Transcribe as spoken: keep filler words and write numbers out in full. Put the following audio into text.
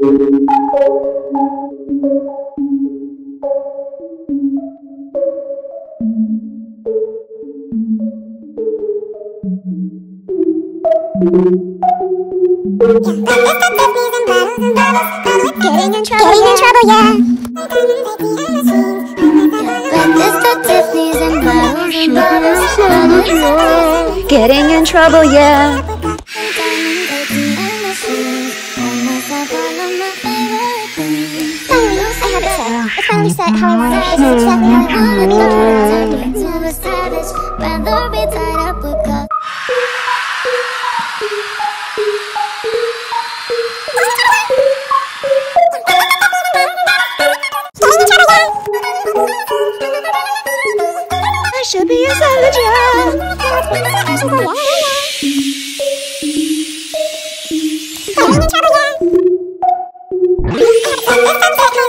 Getting in trouble, yeah. Getting in trouble, yeah. I have it set. It's finally set how I want it. It's exactly how I want it. Rather be tied up with God. I should be a soldier. I'm in trouble, yeah.